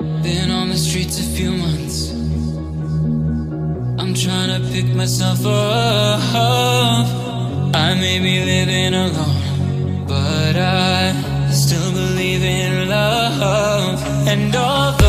Been on the streets a few months. I'm trying to pick myself up. I may be living alone, but I still believe in love. And although